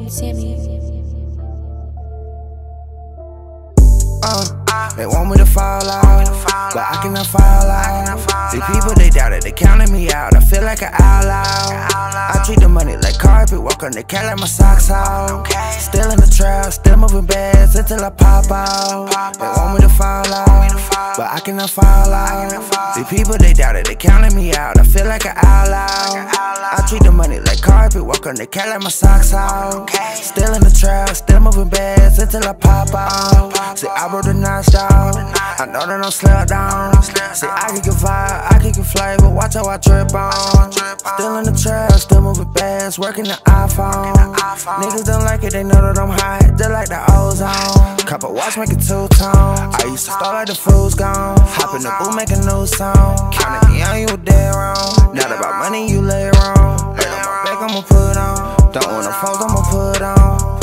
They want me to fall out, but I cannot fall out. See people, they doubt it, they counting me out. I feel like an outlaw. I treat the money like carpet, walk on the cat like my socks out. Still in the trap, still moving bags until I pop out. They want me to fall out, but I cannot fall out. See people, they doubt it, they counting me out. I feel like an outlaw. I treat the money like carpet, walk on the cat like my socks out. Still in the trap, still moving bags until I pop out. See, I wrote the non-stop. I know that I'm slowed down. See, I can get vibe, I can get flavor. Watch how I drip on. Still in the trap, still moving bags, working the iPhone. Niggas don't like it, they know that I'm high, just like the ozone. Copper watch make it two-tone. I used to start like the fool's gone. Hop in the booth, make a new song. Counted me on, you were dead wrong. Not about money, you lay wrong. Lay on my back, I'ma put on. Don't want no foes, I'ma put on.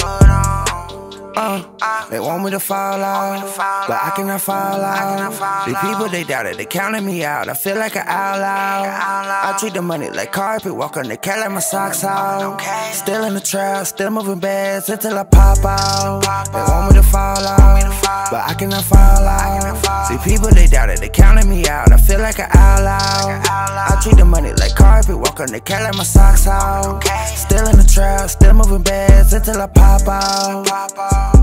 They want me to fall out, but I cannot fall out. These people, they doubt it, they counting me out. I feel like an outlaw. I treat the money like carpet, walk on the cat like my socks out. Still in the trap, still moving bags until I pop out. They want me to fall out, but I cannot fall out. See people, they doubt it, they counting me out. I feel like an outlaw. I treat the money like carpet, walk on the cat like my socks out. Still in the trap, still moving bags until I pop out.